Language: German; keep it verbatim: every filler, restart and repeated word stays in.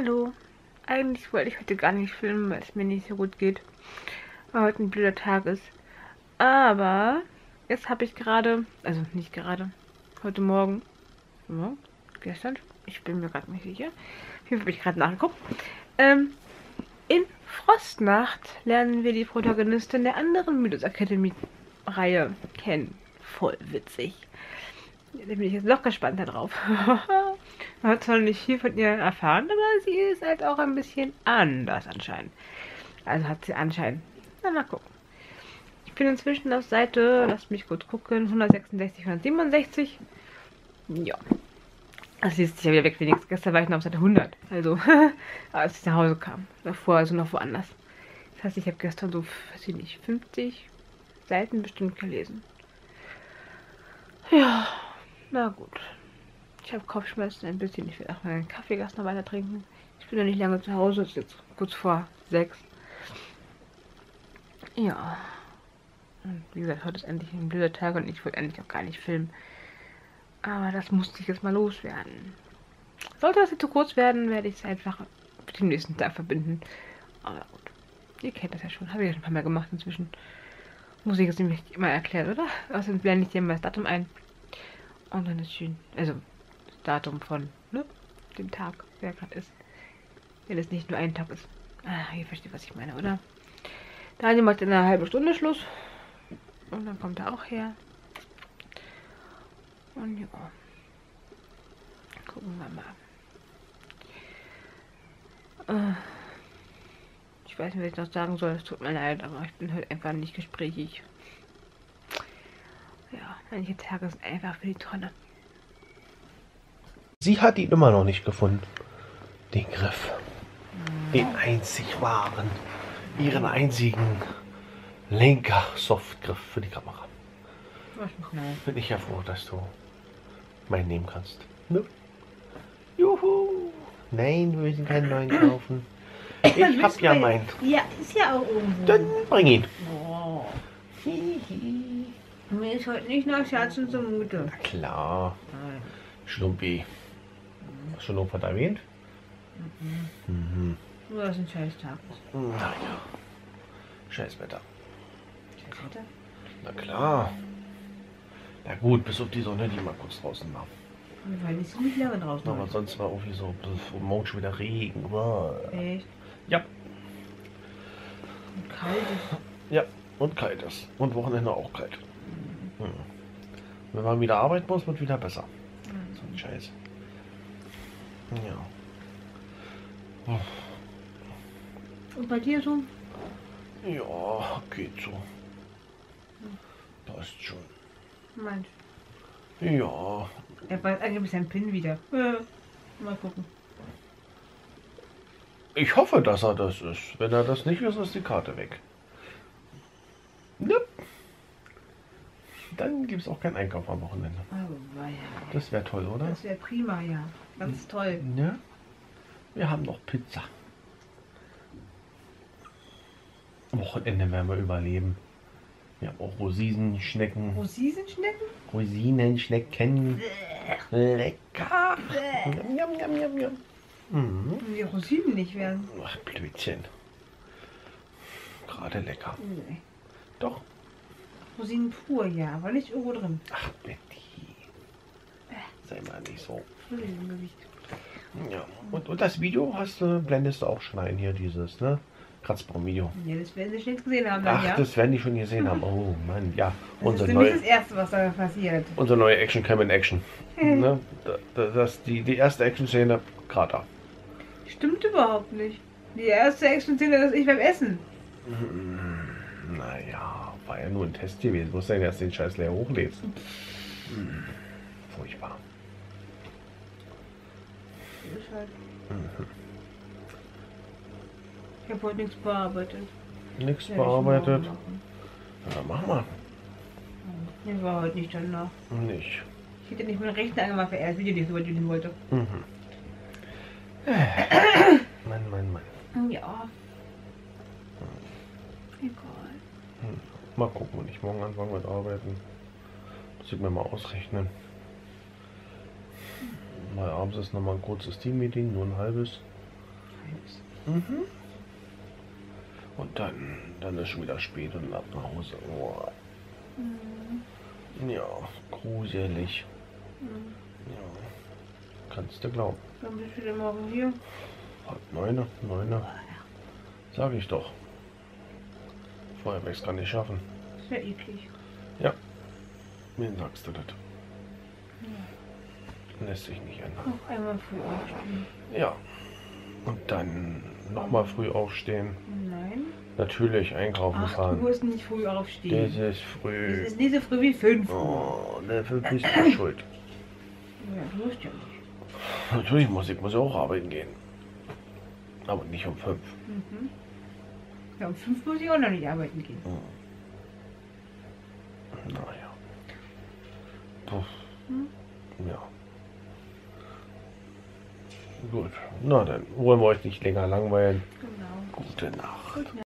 Hallo. Eigentlich wollte ich heute gar nicht filmen, weil es mir nicht so gut geht, weil heute ein blöder Tag ist. Aber jetzt habe ich gerade, also nicht gerade, heute Morgen, ja, gestern, ich bin mir gerade nicht sicher, hier habe ich gerade nachgeguckt. Ähm, in Frostnacht lernen wir die Protagonistin der anderen Mythos Academy Reihe kennen. Voll witzig. Da bin ich jetzt noch gespannter drauf. Man hat zwar nicht viel von ihr erfahren, aber sie ist halt auch ein bisschen anders anscheinend. Also hat sie anscheinend. Na, mal gucken. Ich bin inzwischen auf Seite, lass mich kurz gucken, hundertsechsundsechzig, hundertsiebenundsechzig. Ja. Also sie ist sich ja wieder weg wenigstens. Gestern war ich noch auf Seite hundert. Also, als ich nach Hause kam. Davor also noch woanders. Das heißt, ich habe gestern so, weiß ich nicht, fünfzig Seiten bestimmt gelesen. Ja, na gut. Ich habe Kopfschmerzen ein bisschen. Ich will auch meinen Kaffeegast noch weiter trinken. Ich bin noch nicht lange zu Hause. Es ist jetzt kurz vor sechs. Ja. Und wie gesagt, heute ist endlich ein blöder Tag und ich wollte endlich auch gar nicht filmen. Aber das musste ich jetzt mal loswerden. Sollte das jetzt zu kurz werden, werde ich es einfach mit dem nächsten Tag verbinden. Aber gut. Ihr kennt das ja schon. Habe ich ja schon ein paar Mal gemacht inzwischen. Muss ich jetzt nämlich immer erklären, oder? Außerdem blende ich dir mal das Datum ein. Und dann ist schön. Also, das Datum von, ne? Dem Tag, wer gerade ist. Wenn es nicht nur ein Tag ist. Ah, ihr versteht, was ich meine, oder? Daniel macht in einer halben Stunde Schluss. Und dann kommt er auch her. Und ja. Gucken wir mal. Äh, ich weiß nicht, was ich noch sagen soll. Es tut mir leid, aber ich bin heute einfach nicht gesprächig. Ja, manche Tage sind einfach für die Tonne. Sie hat ihn immer noch nicht gefunden. Den Griff. Den einzig wahren. Ihren einzigen Lenker-Softgriff für die Kamera. Bin ich ja froh, dass du meinen nehmen kannst. Ne? Juhu! Nein, wir müssen keinen neuen kaufen. Ich hab ja meinen. Ja, ist ja auch irgendwo. Dann bring ihn. Oh. Mir ist heute nicht nach Scherzen zumute. Na klar. Nein. Schlumpi. Hast du noch was erwähnt? Mhm. Mhm. Nur dass ein scheiß Tag ist. Naja. Scheiß Wetter. Scheiß Wetter? Na klar. Na gut, bis auf die Sonne, die mal kurz draußen war. Weil die ist nicht lange draußen. Aber sonst war irgendwie so, pff, morgen schon wieder Regen. Boah. Echt? Ja. Und kalt ist. Ja, und kalt ist. Und Wochenende auch kalt. Mhm. Wenn man wieder arbeiten muss, wird wieder besser. Mhm. So ein Scheiß. Ja. Und bei dir so? Ja, geht so. Passt schon. Mensch. Ja. Er weiß eigentlich sein Pin wieder. Ja. Mal gucken. Ich hoffe, dass er das ist. Wenn er das nicht ist, ist die Karte weg. Ne? Dann gibt es auch keinen Einkauf am Wochenende. Oh, weia. Das wäre toll, oder? Das wäre prima, ja. Ganz toll. Ja. Wir haben noch Pizza. Wochenende werden wir überleben. Wir haben auch Rosinenschnecken. Rosinen-Schnecken? Rosinenschnecken. Lecker. Jam, jam, jam, jam, jam. Mhm. Wenn die Rosinen nicht wären. Ach, Blödchen. Gerade lecker. Nee. Doch. Rosinen pur, ja, aber nicht irgendwo drin. Ach, Betty. Sei mal nicht so. Entschuldigung, Gewicht. Ja. Und, und das Video hast du, blendest du auch schon ein hier, dieses, ne? Kratzbaum-Video. Ja, das werden sie schon gesehen haben dann, Ach, ja. das werden die schon gesehen haben. Oh Mann, ja. Das Unsere ist nämlich neue, das Erste, was da passiert. unsere neue Action Cam in Action. Ne? Da- da- Das, die, die erste Action-Szene, Krater. Stimmt überhaupt nicht. Die erste Action-Szene ist ich beim Essen. Naja, war ja nur ein Test gewesen. Du musst ja erst den Scheiß leer hochlädst. Hm, Furchtbar. Ist halt. Mhm. Ich habe heute nichts bearbeitet. Nichts Werde ich morgen bearbeitet. machen. Ja, mach mal. Mir war heute nicht danach. Nicht. Ich hätte nicht meinen Rechner angemacht, weil er das Video nicht so weit üben wollte. Mhm. Mann, Mann, Mann. Ja. Egal. Hm. Mal gucken, wenn ich morgen anfange mit Arbeiten. Muss ich mir mal ausrechnen. Weil abends ist nochmal ein kurzes Team-Meeting, nur ein halbes. eins. Mhm. Und dann, dann ist schon wieder spät und ab nach Hause. Oh. Mhm. Ja, gruselig. Mhm. Ja, kannst du glauben. Dann bist du wieder morgen hier. Halb neune, neune. Sag ich doch. Vorher werde ich es gar nicht schaffen. Sehr eklig. Ja. Wen sagst du das? Ja. Lässt sich nicht ändern. Noch einmal früh aufstehen. Ja. Und dann nochmal früh aufstehen. Nein. Natürlich einkaufen Ach, fahren. du musst nicht früh aufstehen. Das ist früh. Das ist nicht so früh wie fünf. Oh, dafür bist du schuld. Ja, du musst ja nicht. Natürlich muss ich muss auch arbeiten gehen. Aber nicht um fünf. Mhm. Ja, um fünf muss ich auch noch nicht arbeiten gehen. Hm. Naja. Puh. Hm? Ja. Gut. Na dann wollen wir euch nicht länger langweilen. Genau. Gute Nacht. Gute Nacht.